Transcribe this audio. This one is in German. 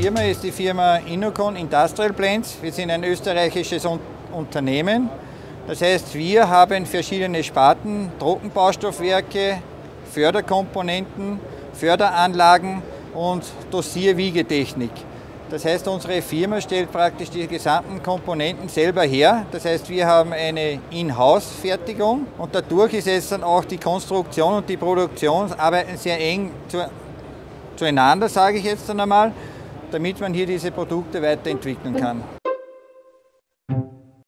Firma ist die Firma Innocon Industrial Blends. Wir sind ein österreichisches Unternehmen. Das heißt, wir haben verschiedene Sparten, Trockenbaustoffwerke, Förderkomponenten, Förderanlagen und Dosierwiegetechnik. Das heißt, unsere Firma stellt praktisch die gesamten Komponenten selber her. Das heißt, wir haben eine In-house-Fertigung und dadurch ist es dann auch die Konstruktion und die Produktion arbeiten sehr eng zueinander, sage ich jetzt dann einmal, damit man hier diese Produkte weiterentwickeln kann.